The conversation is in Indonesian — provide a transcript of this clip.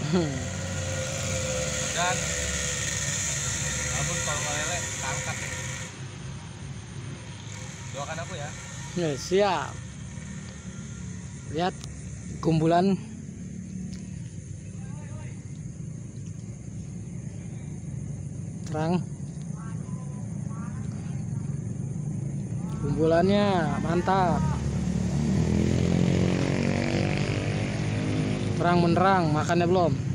Dan bagus kalau meleleh angkat. Doakan aku ya. Ya, siap. Lihat kumpulan terang. Kumpulannya mantap. Terang menerang, makannya belum?